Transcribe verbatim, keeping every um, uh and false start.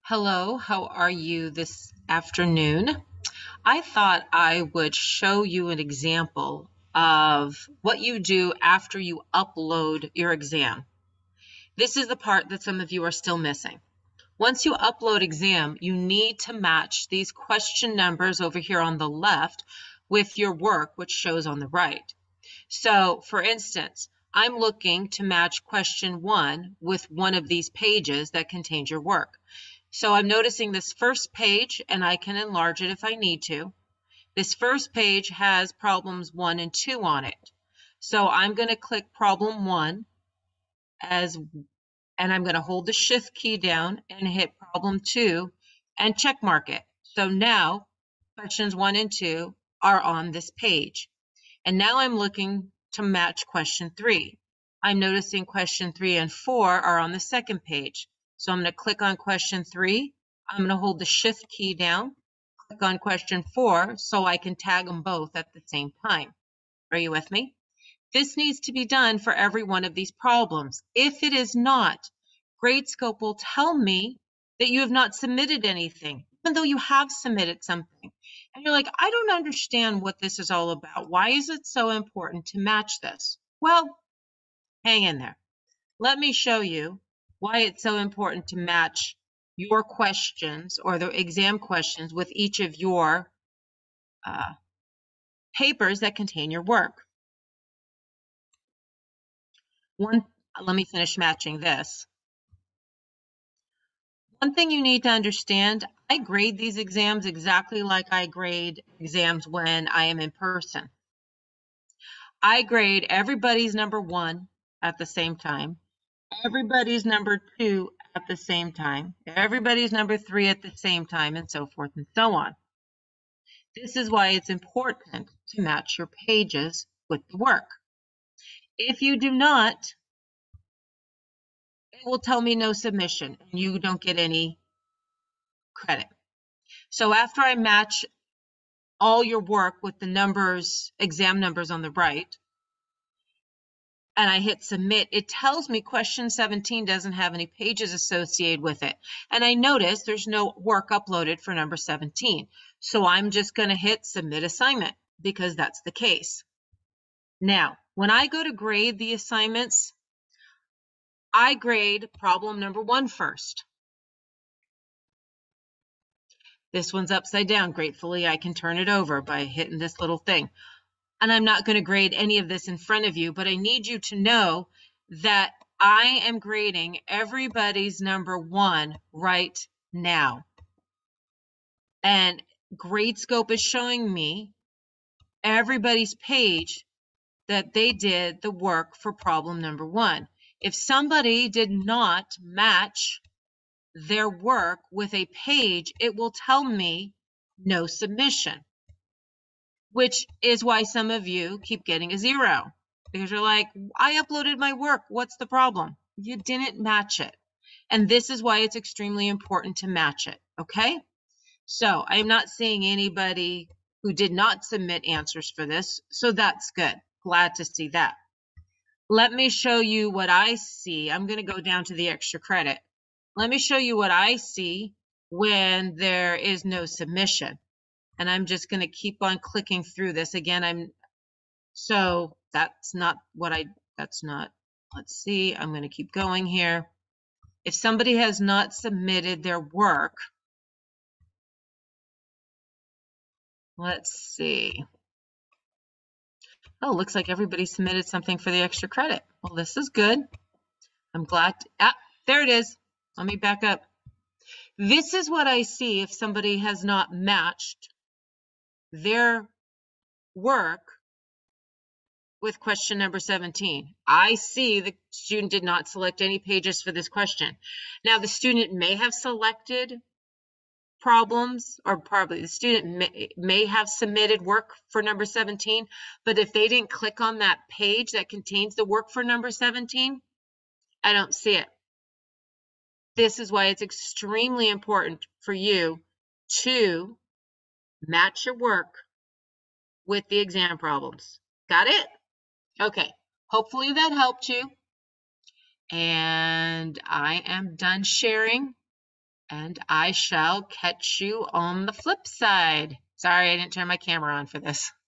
Hello, how are you this afternoon? I thought I would show you an example of what you do after you upload your exam. This is the part that some of you are still missing. Once you upload exam, you need to match these question numbers over here on the left with your work, which shows on the right. So, for instance, I'm looking to match question one with one of these pages that contains your work. So I'm noticing this first page, and I can enlarge it if I need to. This first page has problems one and two on it. So I'm going to click problem one as, and I'm going to hold the shift key down and hit problem two and check mark it. So now questions one and two are on this page. And now I'm looking to match question three. I'm noticing question three and four are on the second page. So I'm going to click on question three. I'm going to hold the shift key down, click on question four so I can tag them both at the same time. Are you with me? This needs to be done for every one of these problems. If it is not, Gradescope will tell me that you have not submitted anything, even though you have submitted something. And you're like, I don't understand what this is all about. Why is it so important to match this? Well, hang in there. Let me show you why it's so important to match your questions or the exam questions with each of your uh, papers that contain your work. One, let me finish matching this. One thing you need to understand, I grade these exams exactly like I grade exams when I am in person. I grade everybody's number one at the same time, everybody's number two at the same time, everybody's number three at the same time, and so forth and so on. This is why it's important to match your pages with the work. If you do not, it will tell me no submission and you don't get any credit. So after I match all your work with the numbers, exam numbers on the right, and I hit submit, it tells me question seventeen doesn't have any pages associated with it. And I notice there's no work uploaded for number seventeen. So I'm just going to hit submit assignment because that's the case. Now, when I go to grade the assignments, I grade problem number one first. This one's upside down. Gratefully, I can turn it over by hitting this little thing. And I'm not going to grade any of this in front of you, but I need you to know that I am grading everybody's number one right now. And Gradescope is showing me everybody's page that they did the work for problem number one. If somebody did not match their work with a page, it will tell me no submission, which is why some of you keep getting a zero because you're like, I uploaded my work. What's the problem? You didn't match it. And this is why it's extremely important to match it. Okay. So I'm not seeing anybody who did not submit answers for this. So that's good. Glad to see that. Let me show you what I see. I'm going to go down to the extra credit. Let me show you what I see when there is no submission. And I'm just going to keep on clicking through this. Again, I'm, so that's not what I, that's not, let's see, I'm going to keep going here. If somebody has not submitted their work, let's see. Oh, looks like everybody submitted something for the extra credit. Well, this is good. I'm glad. To, ah, there it is. Let me back up. This is what I see if somebody has not matched their work with question number seventeen. I see the student did not select any pages for this question. Now, the student may have selected problems, or probably the student may, may have submitted work for number seventeen, but if they didn't click on that page that contains the work for number seventeen, I don't see it. This is why it's extremely important for you to match your work with the exam problems. Got it? Okay, hopefully that helped you. And I am done sharing. And I shall catch you on the flip side. Sorry, I didn't turn my camera on for this.